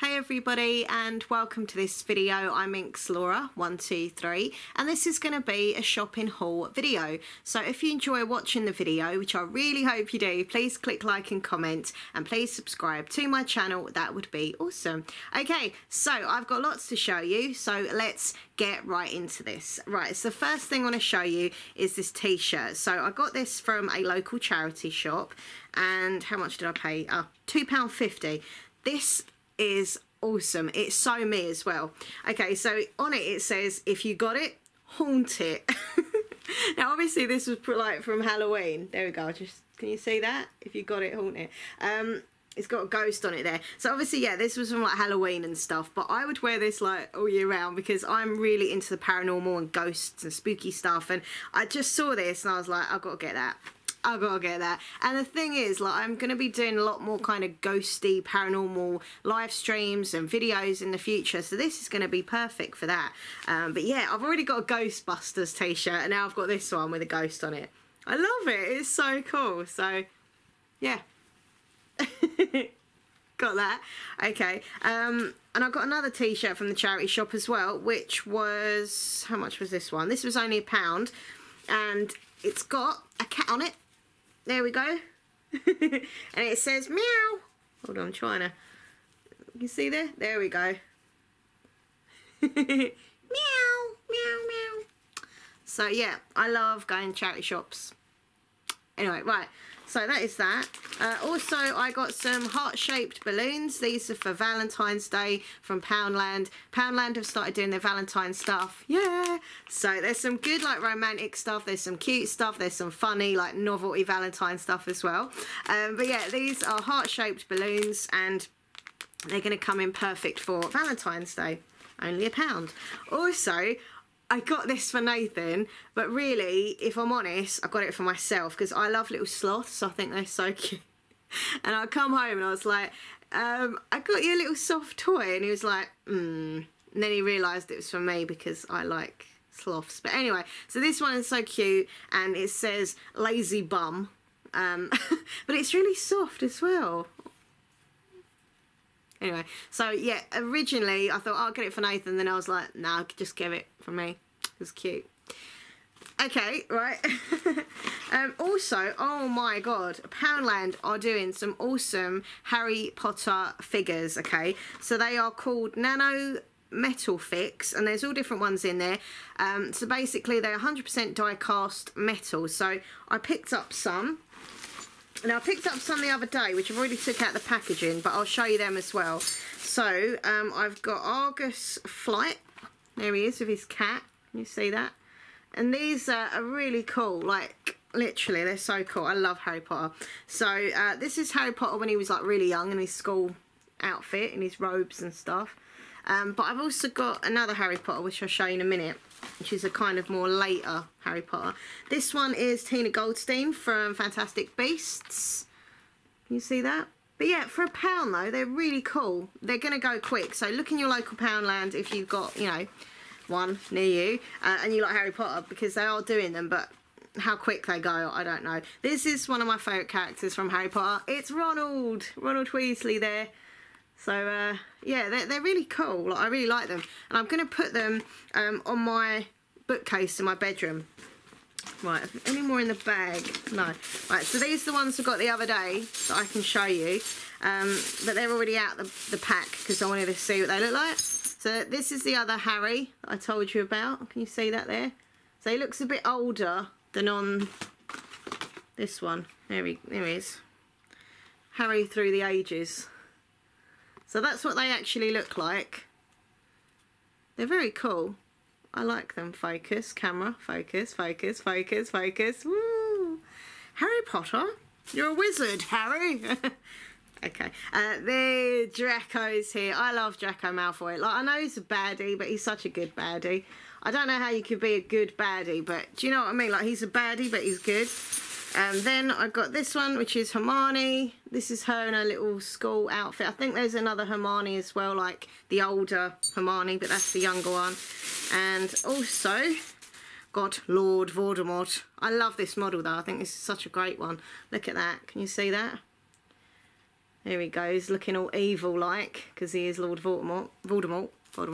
Hey everybody, and welcome to this video. I'm Laura123 and this is going to be a shopping haul video. So if you enjoy watching the video, which I really hope you do, please click like and comment, and please subscribe to my channel. That would be awesome. Okay, so I've got lots to show you, so let's get right into this. Right, so the first thing I want to show you is this t-shirt. So I got this from a local charity shop, and how much did I pay? £2.50. This is awesome. It's so me as well. Okay, so on it says, if you got it, haunt it. Now obviously this was like from Halloween. There we go. Just, can you see that? If you got it, haunt it. It's got a ghost on it there. So obviously, yeah, this was from like Halloween and stuff, but I would wear this like all year round because I'm really into the paranormal and ghosts and spooky stuff, and I just saw this and I was like, I've got to get that. I've got to get that. And the thing is, like, I'm going to be doing a lot more kind of ghosty, paranormal live streams and videos in the future, so this is going to be perfect for that. But yeah, I've already got a Ghostbusters t-shirt, and now I've got this one with a ghost on it. I love it. It's so cool. So, yeah. Got that. Okay. And I got another t-shirt from the charity shop as well, which was... how much was this one? This was only £1, and it's got a cat on it. There we go. And it says meow. Hold on, I'm trying to... you see there? There we go. Meow, meow, meow. So yeah, I love going to charity shops. Anyway, right. So that is that. Also, I got some heart-shaped balloons. These are for Valentine's Day from Poundland. Poundland have started doing their Valentine stuff. Yeah! So there's some good, like, romantic stuff. There's some cute stuff. There's some funny, like, novelty Valentine stuff as well. But yeah, these are heart-shaped balloons, and they're going to come in perfect for Valentine's Day. Only £1. Also, I got this for Nathan, but really, if I'm honest, I got it for myself because I love little sloths. I think they're so cute. And I come home and I was like, I got you a little soft toy, and he was like, And then he realised it was for me because I like sloths. But anyway, so this one is so cute, and it says lazy bum, but it's really soft as well. Anyway, so yeah, originally I thought, I'll get it for Nathan, then I was like, nah, just give it for me. It was cute. Okay, right. Also, oh my god, Poundland are doing some awesome Harry Potter figures, okay? So they are called Nano Metal Fix, and there's all different ones in there. So basically they're 100% die cast metal. So I picked up some. Now I picked up some the other day, which I've already took out the packaging, but I'll show you them as well. So I've got Argus Flight. There he is with his cat. Can you see that? And these are really cool. Like, literally, they're so cool. I love Harry Potter. So this is Harry Potter when he was like really young in his school outfit, in his robes and stuff. But I've also got another Harry Potter, which I'll show you in a minute, which is a kind of more later Harry Potter. This one is Tina Goldstein from Fantastic Beasts. Can you see that? But yeah, for £1 though, they're really cool. They're going to go quick. So look in your local Poundland if you've got, you know, one near you, and you like Harry Potter, because they are doing them, but how quick they go, I don't know. This is one of my favourite characters from Harry Potter. It's Ronald Weasley there. So, yeah, they're really cool. Like, I really like them. And I'm going to put them on my bookcase in my bedroom. Right, any more in the bag? No. Right, so these are the ones I got the other day that I can show you. But they're already out the pack because I wanted to see what they look like. So this is the other Harry that I told you about. Can you see that there? So he looks a bit older than on this one. There he is. Harry through the ages. So that's what they actually look like. They're very cool. I like them. Focus, camera, focus, focus, focus, focus. Woo! Harry Potter, you're a wizard, Harry. Okay, the Draco's here. I love Draco Malfoy. Like, I know he's a baddie, but he's such a good baddie. I don't know how you could be a good baddie, but do you know what I mean? Like, he's a baddie, but he's good. And then I got this one, which is Hermione. This is her in her little school outfit. I think there's another Hermione as well, like the older Hermione, but that's the younger one. And also got Lord Voldemort. I love this model though. I think this is such a great one. Look at that. Can you see that? Here he goes, looking all evil-like, because he is Lord Voldemort.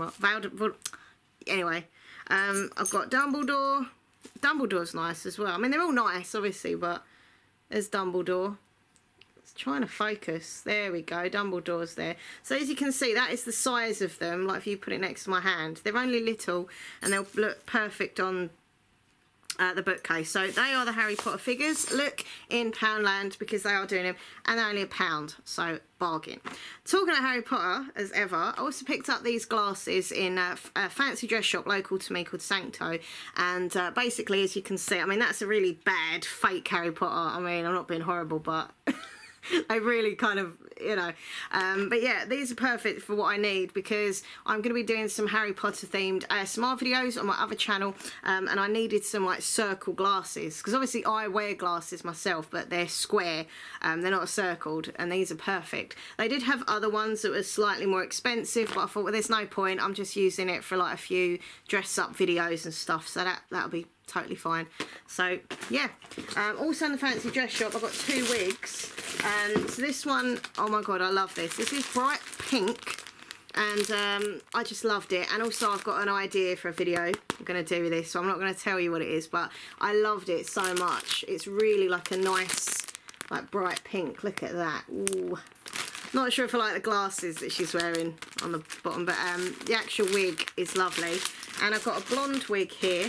Anyway, I've got Dumbledore. Dumbledore's nice as well. I mean, they're all nice, obviously, but there's Dumbledore. It's trying to focus. There we go, Dumbledore's there. So as you can see, that is the size of them, like if you put it next to my hand. They're only little, and they'll look perfect on the bookcase. So they are the Harry Potter figures. Look in Poundland because they are doing them, and they're only £1, so bargain. Talking about Harry Potter as ever, I also picked up these glasses in a fancy dress shop local to me called Sancto, and basically, as you can see, I mean, that's a really bad fake Harry Potter. I mean, I'm not being horrible, but they really kind of, you know, but yeah, these are perfect for what I need because I'm going to be doing some Harry Potter themed ASMR videos on my other channel, and I needed some like circle glasses because obviously I wear glasses myself, but they're square, they're not circled, and these are perfect. They did have other ones that were slightly more expensive, but I thought, well, there's no point, I'm just using it for like a few dress up videos and stuff, so that'll be totally fine. So yeah, also in the fancy dress shop I've got 2 wigs, and so this one, oh my god, I love this. This is bright pink, and I just loved it. And also I've got an idea for a video I'm going to do with this, so I'm not going to tell you what it is, but I loved it so much. It's really like a nice like bright pink. Look at that. Ooh. Not sure if I like the glasses that she's wearing on the bottom, but the actual wig is lovely. And I've got a blonde wig here.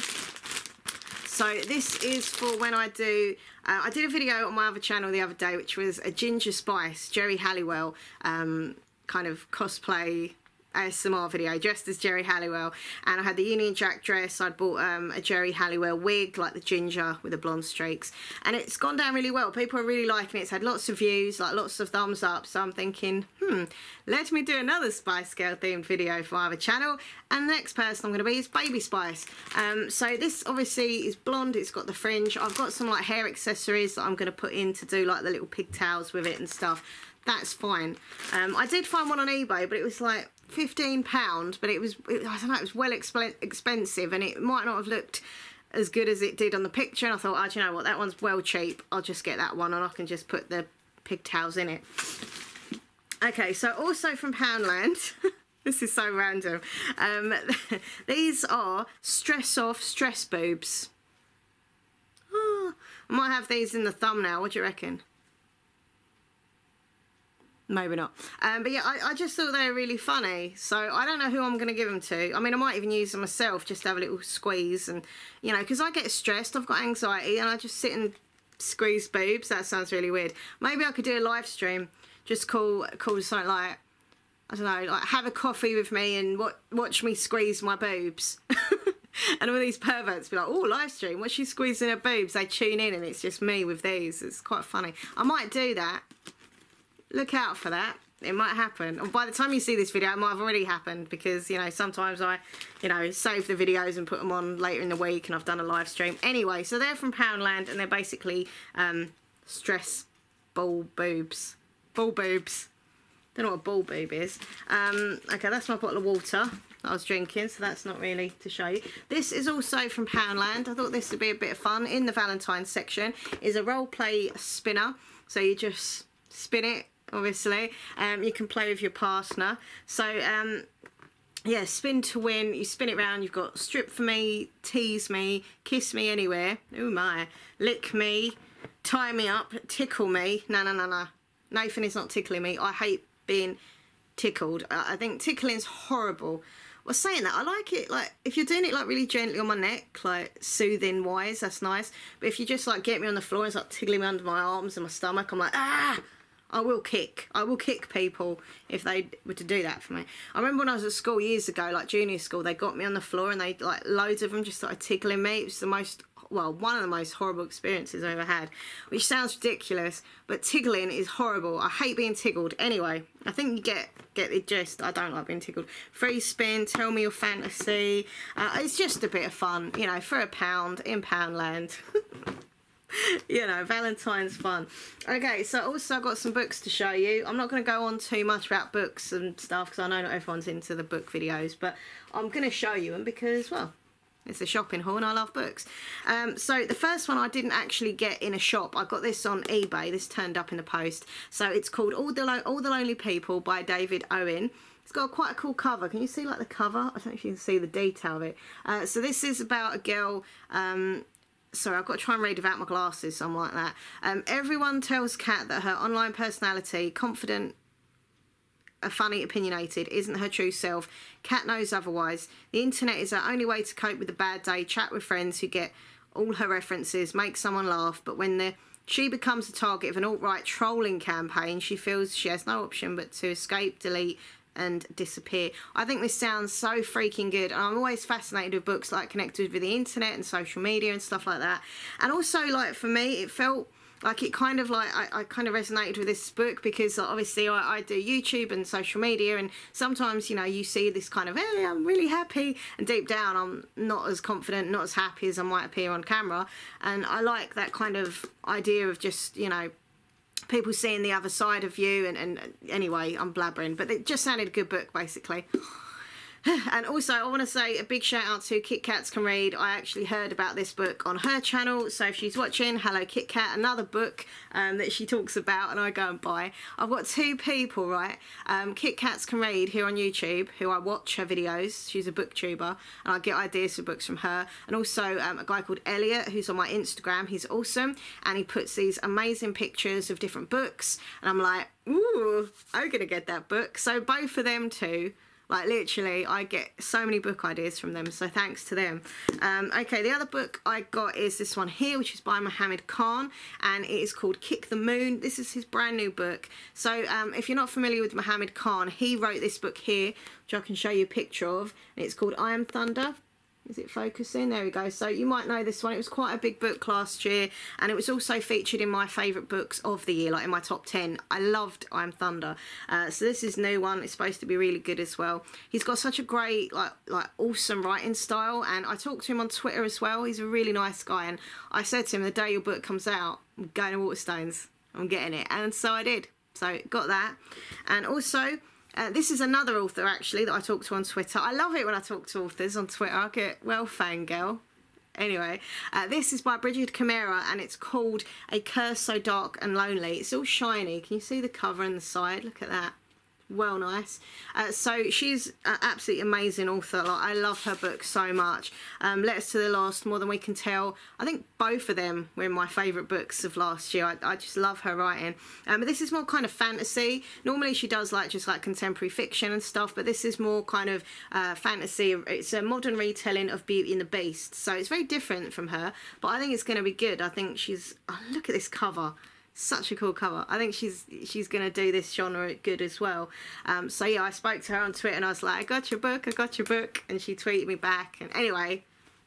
So this is for when I do, I did a video on my other channel the other day, which was a Ginger Spice, Jerry Halliwell kind of cosplay ASMR video, dressed as Jerry Halliwell, and I had the Union Jack dress. I'd bought a Jerry Halliwell wig, like the ginger with the blonde streaks, and it's gone down really well. People are really liking it. It's had lots of views, like lots of thumbs up, so I'm thinking, let me do another Spice Girl themed video for my other channel, and the next person I'm going to be is Baby Spice. So this obviously is blonde, it's got the fringe. I've got some like hair accessories that I'm going to put in to do like the little pigtails with it and stuff. That's fine. I did find one on eBay, but it was like £15, but it was, I don't know, it was well expensive, and it might not have looked as good as it did on the picture, and I thought, oh, do you know what, that one's well cheap, I'll just get that one and I can just put the pigtails in it. Okay, so also from Poundland, this is so random, these are Stress Off Stress Boobs. Oh, I might have these in the thumbnail, what do you reckon? Maybe not. But yeah, I just thought they were really funny. So I don't know who I'm going to give them to. I mean, I might even use them myself, just to have a little squeeze. And, you know, because I get stressed, I've got anxiety, and I just sit and squeeze boobs. That sounds really weird. Maybe I could do a live stream, just call something like, I don't know, like have a coffee with me and watch me squeeze my boobs. And all these perverts be like, oh, live stream, what's she squeezing her boobs? They tune in and it's just me with these. It's quite funny. I might do that. Look out for that. It might happen. Or by the time you see this video, it might have already happened because, you know, sometimes I, you know, save the videos and put them on later in the week and I've done a live stream. Anyway, so they're from Poundland and they're basically stress ball boobs. Ball boobs. Don't know what a ball boob is. Okay, that's my bottle of water I was drinking, so that's not really to show you. This is also from Poundland. I thought this would be a bit of fun. In the Valentines section is a role play spinner. So you just spin it. Obviously, you can play with your partner. So, yeah, spin to win. You spin it round. You've got strip for me, tease me, kiss me anywhere. Oh my, lick me, tie me up, tickle me. No. Nathan is not tickling me. I hate being tickled. I think tickling's horrible. Well, saying that, I like it, like, if you're doing it, like, really gently on my neck, like, soothing-wise, that's nice. But if you just, like, get me on the floor and it's, like, tickling me under my arms and my stomach, I'm like, ah! I will kick people if they were to do that for me. I remember when I was at school years ago, like junior school, they got me on the floor and they, like, loads of them just started tickling me. It was the most, well, one of the most horrible experiences I ever had, which sounds ridiculous, but tickling is horrible. I hate being tickled. Anyway, I think you get the gist. I don't like being tickled. Free spin, tell me your fantasy. It's just a bit of fun, you know, for £1 in Poundland. You know, Valentine's fun. Okay, so also I've got some books to show you. I'm not going to go on too much about books and stuff because I know not everyone's into the book videos, but I'm going to show you them because, well, It's a shopping haul and I love books. So the first one I didn't actually get in a shop. I got this on eBay. This turned up in the post. So it's called All the Lonely People by David Owen. It's got quite a cool cover. Can you see like the cover? I don't know if you can see the detail of it. So this is about a girl... sorry, I've got to try and read without my glasses, something like that. Everyone tells Kat that her online personality, confident, funny, opinionated, isn't her true self. Kat knows otherwise. The internet is her only way to cope with a bad day, chat with friends who get all her references, make someone laugh, but when she becomes the target of an alt-right trolling campaign, she feels she has no option but to escape, delete, and disappear. I think this sounds so freaking good, and I'm always fascinated with books like connected with the internet and social media and stuff like that. And also, like, for me, it felt like it kind of like I kind of resonated with this book because obviously I do YouTube and social media, and sometimes, you know, you see this kind of, hey, I'm really happy, and deep down I'm not as confident, not as happy as I might appear on camera. And I like that kind of idea of just, you know, people seeing the other side of you. And anyway, I'm blabbering, but it just sounded a good book, basically. And also, I want to say a big shout out to Kit Kats Can Read. I actually heard about this book on her channel, so if she's watching, hello Kit Kat, another book that she talks about and I go and buy. I've got two people, right? Kit Kats Can Read here on YouTube, who I watch her videos. She's a booktuber, and I get ideas for books from her. And also a guy called Elliot, who's on my Instagram. He's awesome, and he puts these amazing pictures of different books, and I'm like, ooh, I'm gonna get that book. So both of them too. Like, literally, I get so many book ideas from them, so thanks to them. Okay, the other book I got is this one here, which is by Mohammed Khan, and it is called Kick the Moon. This is his brand new book. So, if you're not familiar with Mohammed Khan, he wrote this book here, which I can show you a picture of, and it's called I Am Thunder. Is it focusing? There we go. So you might know this one. It was quite a big book last year, and it was also featured in my favourite books of the year, like in my top 10. I loved I Am Thunder. So this is a new one. It's supposed to be really good as well. He's got such a great, like awesome writing style, and I talked to him on Twitter as well. He's a really nice guy, and I said to him, the day your book comes out, I'm going to Waterstones. I'm getting it, and so I did. So got that, and also. This is another author, actually, that I talked to on Twitter. I love it when I talk to authors on Twitter. I get, well, fangirl. Anyway, this is by Bridget Camara, and it's called A Curse So Dark and Lonely. It's all shiny. Can you see the cover and the side? Look at that. Well, nice. So she's an absolutely amazing author. Like, I love her book so much. Letters to the Lost, More Than We Can Tell. I think both of them were in my favourite books of last year. I just love her writing. But this is more kind of fantasy. Normally she does just contemporary fiction and stuff, but this is more kind of fantasy. It's a modern retelling of Beauty and the Beast. So it's very different from her, but I think it's going to be good. I think she's... Oh, look at this cover. Such a cool cover. I think she's going to do this genre good as well. So yeah, I spoke to her on Twitter and I was like, I got your book, and she tweeted me back. And anyway,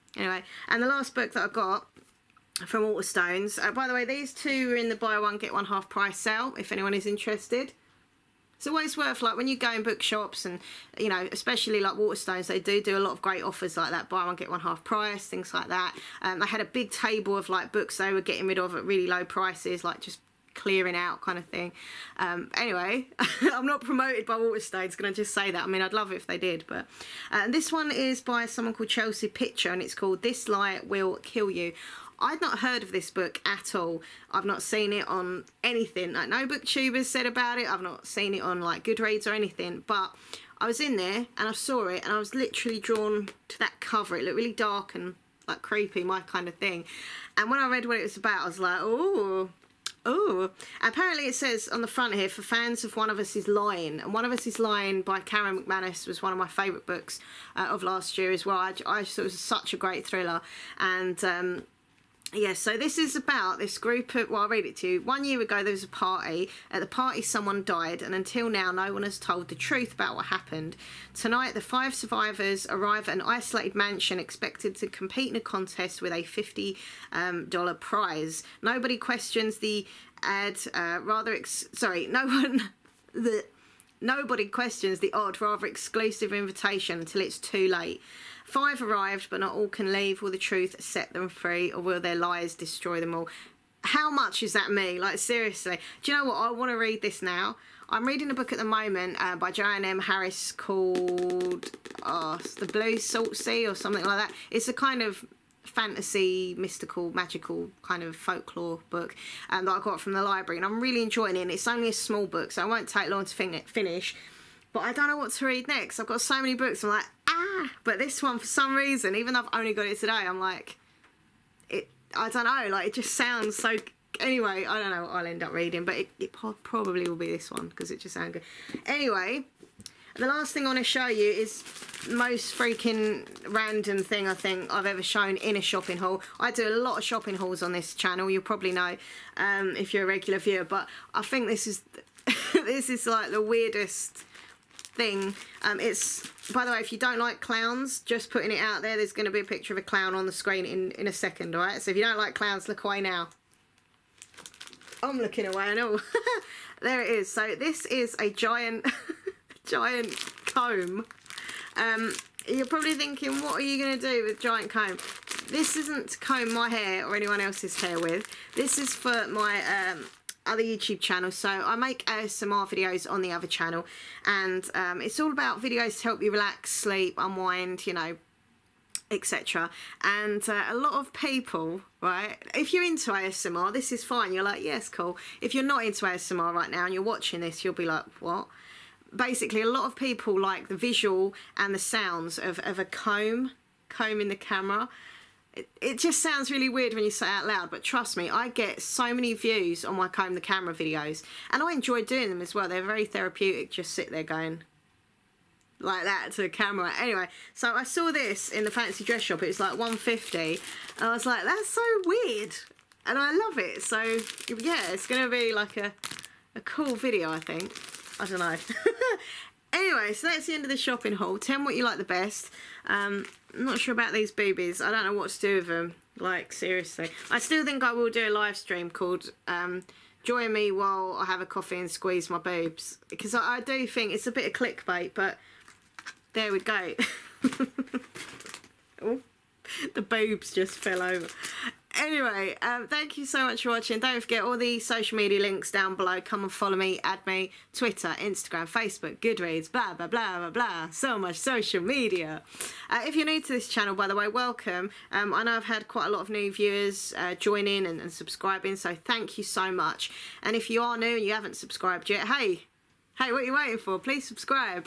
and the last book that I got from Waterstones, by the way, these two are in the buy one get one half price sale if anyone is interested. It's always worth, like, when you go in bookshops and, you know, especially like Waterstones, they do a lot of great offers like that, buy one get one half price, things like that. They had a big table of like books they were getting rid of at really low prices, like just clearing out kind of thing. Anyway, I'm not promoted by Waterstones, can I just say that? I mean, I'd love it if they did, but this one is by someone called Chelsea Pitcher, and it's called This Lie Will Kill You. I'd not heard of this book at all. I've not seen it on anything. Like, no booktubers said about it. I've not seen it on like Goodreads or anything. But I was in there and I saw it, and I was literally drawn to that cover. It looked really dark and like creepy, my kind of thing. And when I read what it was about, I was like, ooh. Ooh. Apparently it says on the front here, for fans of One of Us Is Lying. And One of Us Is Lying by Karen McManus was one of my favourite books of last year as well. I thought it was such a great thriller. And yeah, so this is about this group of, well, I'll read it to you. 1 year ago, there was a party. At the party, someone died, and until now, no one has told the truth about what happened. Tonight, the 5 survivors arrive at an isolated mansion expected to compete in a contest with a $50 prize. Nobody questions the Nobody questions the odd, rather exclusive invitation until it's too late. 5 arrived, but not all can leave. Will the truth set them free, or will their lies destroy them all? How much is that me? Like, seriously. Do you know what? I want to read this now. I'm reading a book at the moment by Joanne M. Harris called... it's the Blue Salt Sea or something like that. It's a kind of fantasy, mystical, magical kind of folklore book that I got from the library, and I'm really enjoying it. And it's only a small book, so it won't take long to finish. But I don't know what to read next. I've got so many books. I'm like, but this one, for some reason, even though I've only got it today, I'm like, I don't know, like, it just sounds so... Anyway, I don't know what I'll end up reading, but it probably will be this one, because it just sounds good. Anyway, the last thing I want to show you is the most freaking random thing I think I've ever shown in a shopping haul. I do a lot of shopping hauls on this channel, you'll probably know if you're a regular viewer, but I think this is this is like the weirdest thing. It's, by the way, if you don't like clowns, just putting it out there, there's going to be a picture of a clown on the screen in a second, alright? So if you don't like clowns, look away now. I'm looking away and all. There it is. So this is a giant giant comb. You're probably thinking, what are you going to do with giant comb? This isn't to comb my hair or anyone else's hair with. This is for my other YouTube channel. So I make ASMR videos on the other channel, and it's all about videos to help you relax, sleep, unwind, you know, etc. And a lot of people, right, if you're into ASMR, this is fine, you're like, yes, cool. If you're not into ASMR right now and you're watching this, you'll be like, what? Basically, a lot of people like the visual and the sounds of a combing the camera. It just sounds really weird when you say it out loud, but trust me, I get so many views on my comb the camera videos, and I enjoy doing them as well. They're very therapeutic, just sit there going like that to the camera. Anyway, so I saw this in the fancy dress shop. It was like $1.50, and I was like, that's so weird, and I love it. So yeah, it's gonna be like a cool video, I think. I don't know. Anyway, so that's the end of the shopping haul. Tell me what you like the best. I'm not sure about these boobies. I don't know what to do with them. Like, seriously. I still think I will do a live stream called Join Me While I Have a Coffee and Squeeze My Boobs. Because I do think it's a bit of clickbait, but there we go. Oh, the boobs just fell over. Anyway, thank you so much for watching. Don't forget all the social media links down below. Come and follow me, add me, Twitter, Instagram, Facebook, Goodreads, blah, blah, blah, blah, blah. So much social media. If you're new to this channel, by the way, welcome. I know I've had quite a lot of new viewers join in and subscribing, so thank you so much. And if you are new and you haven't subscribed yet, hey, what are you waiting for? Please subscribe.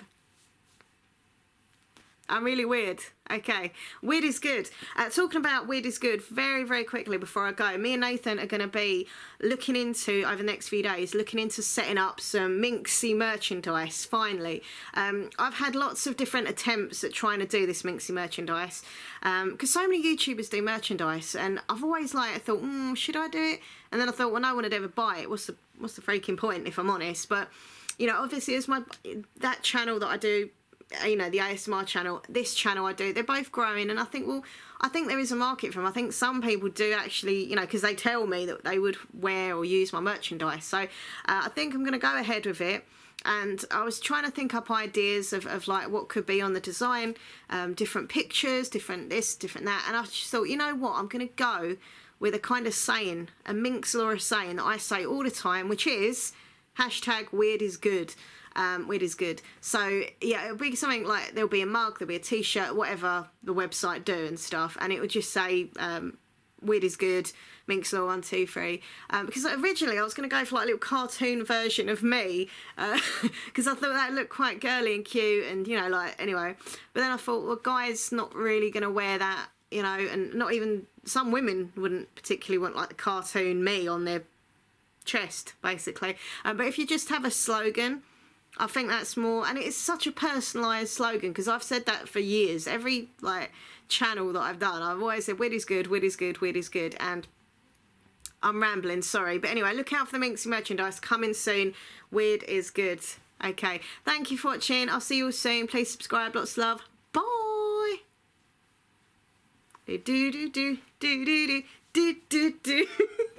I'm really weird. Okay, weird is good. Talking about weird is good, very, very quickly before I go, me and Nathan are going to be looking into, over the next few days, looking into setting up some Minxie merchandise, finally. I've had lots of different attempts at trying to do this Minxie merchandise, because so many YouTubers do merchandise, and I've always like, thought, should I do it? And then I thought, well, no one would ever buy it. What's the freaking point, if I'm honest? But, you know, obviously, it's that channel that I do, you know, the ASMR channel, this channel I do, they're both growing, and I think, well, I think there is a market for them. I think some people do actually, you know, because they tell me that they would wear or use my merchandise. So I think I'm going to go ahead with it. And I was trying to think up ideas of like what could be on the design, different pictures, different this, different that. And I just thought, you know what, I'm going to go with a kind of saying, a minx or a saying that I say all the time, which is #WeirdIsGood. Weird is good. So yeah, it'll be something like, there'll be a mug, there'll be a t-shirt, whatever the website do and stuff, and it would just say weird is good, Minxlaw 1 2 3. Because originally I was going to go for like a little cartoon version of me, because I thought that looked quite girly and cute, and you know, like, anyway. But then I thought, well, guys not really going to wear that, you know, and not even, some women wouldn't particularly want like the cartoon me on their chest, basically. But if you just have a slogan, I think that's more, and it's such a personalised slogan, because I've said that for years. Every like channel that I've done, I've always said weird is good, weird is good, weird is good, and I'm rambling, sorry. But anyway, look out for the Minxie merchandise coming soon. Weird is good. Okay, thank you for watching. I'll see you all soon. Please subscribe. Lots of love. Bye. Do do do do do do do do do.